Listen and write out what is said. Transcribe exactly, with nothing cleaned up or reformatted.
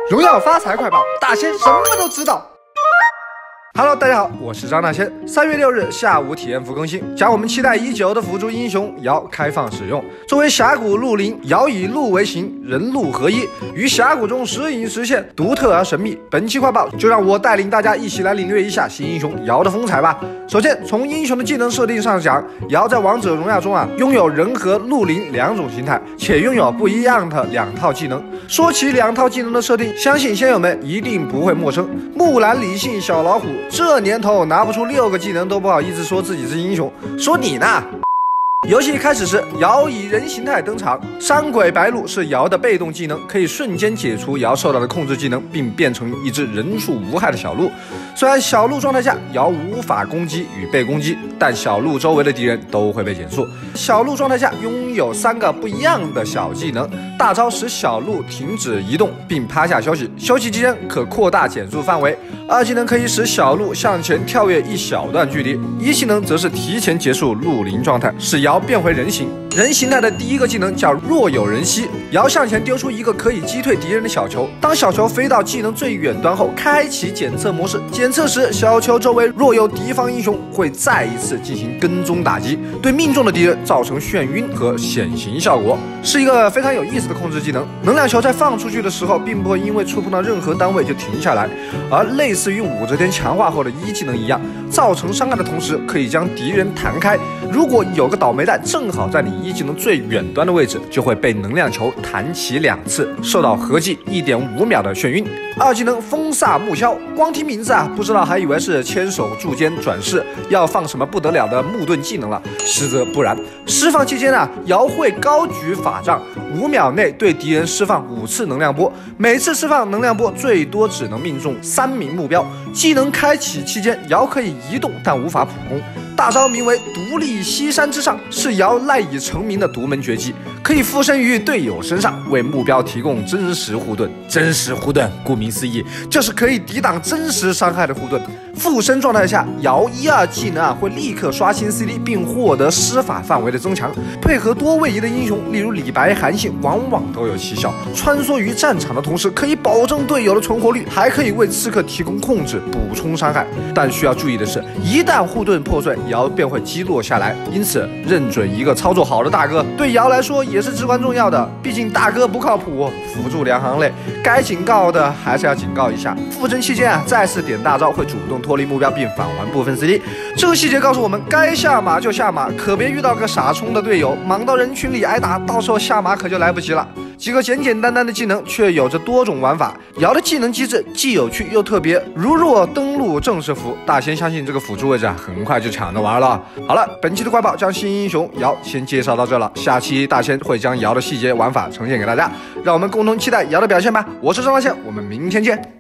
荣耀发财快报，大仙什么都知道。Hello， 大家好，我是张大仙。三月六日下午体验服更新，将我们期待已久的辅助英雄瑶开放使用。作为峡谷鹿灵，瑶以鹿为形，人鹿合一，于峡谷中时隐时现，独特而神秘。本期快报就让我带领大家一起来领略一下新英雄瑶的风采吧。首先，从英雄的技能设定上讲，瑶在王者荣耀中啊，拥有人和鹿灵两种形态，且拥有不一样的两套技能。说起两套技能的设定，相信仙友们一定不会陌生。木兰理性小老虎。 这年头拿不出六个技能都不好意思说自己是英雄，说你呢？游戏开始时，瑶以人形态登场。山鬼白鹿是瑶的被动技能，可以瞬间解除瑶受到的控制技能，并变成一只人畜无害的小鹿。虽然小鹿状态下瑶无法攻击与被攻击，但小鹿周围的敌人都会被减速。小鹿状态下拥有三个不一样的小技能：大招使小鹿停止移动并趴下休息，休息期间可扩大减速范围；二技能可以使小鹿向前跳跃一小段距离；一技能则是提前结束鹿灵状态，使瑶 变回人形。人形态的第一个技能叫若有人吸，瑶向前丢出一个可以击退敌人的小球，当小球飞到技能最远端后，开启检测模式。检测时，小球周围若有敌方英雄，会再一次进行跟踪打击，对命中的敌人造成眩晕和显形效果，是一个非常有意思的控制技能。能量球在放出去的时候，并不会因为触碰到任何单位就停下来，而类似于武则天强化后的一技能一样，造成伤害的同时可以将敌人弹开。如果有个倒霉蛋正好在你一技能最远端的位置，就会被能量球弹起两次，受到合计 一点五秒的眩晕。二技能风煞木枭，光听名字啊，不知道还以为是千手柱间转世要放什么不得了的木盾技能了，实则不然。释放期间啊，瑶会高举法杖，五秒内对敌人释放五次能量波，每次释放能量波最多只能命中三名目标。技能开启期间，瑶可以移动，但无法普攻。 大招名为独立西山之上，是瑶赖以成名的独门绝技，可以附身于队友身上，为目标提供真实护盾。真实护盾，顾名思义，就是可以抵挡真实伤害的护盾。附身状态下，瑶一二技能啊会立刻刷新 C D， 并获得施法范围的增强。配合多位移的英雄，例如李白、韩信，往往都有奇效。穿梭于战场的同时，可以保证队友的存活率，还可以为刺客提供控制，补充伤害。但需要注意的是，一旦护盾破碎， 瑶便会击落下来，因此认准一个操作好的大哥，对瑶来说也是至关重要的。毕竟大哥不靠谱，辅助两行泪，该警告的还是要警告一下。附身期间啊，再次点大招会主动脱离目标并返还部分 C D。这个细节告诉我们，该下马就下马，可别遇到个傻冲的队友，莽到人群里挨打，到时候下马可就来不及了。 几个简简单单的技能，却有着多种玩法。瑶的技能机制既有趣又特别，如若登陆正式服，大仙相信这个辅助位置啊，很快就抢着玩了。好了，本期的快报将新英雄瑶先介绍到这了，下期大仙会将瑶的细节玩法呈现给大家，让我们共同期待瑶的表现吧。我是张大仙，我们明天见。